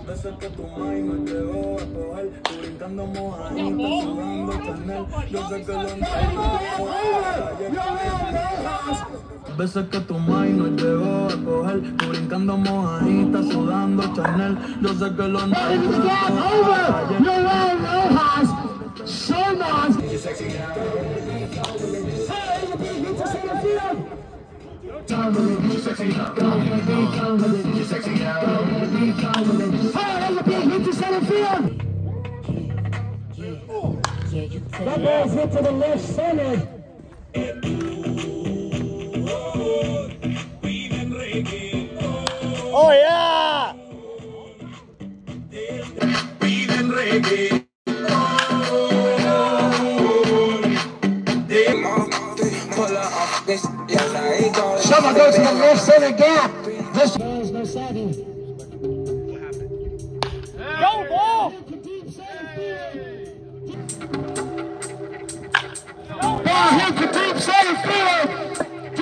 Veces que tu mind no llegó a coger, tú brincando mojadita, sudando Chanel. Yo sé que lo entiendo. Veces que tu mind no llegó a coger, tú brincando mojadita, sudando Chanel. Yo sé que lo entiendo. Shoma. That ball's hit to the left center. Oh yeah! Piden reggae.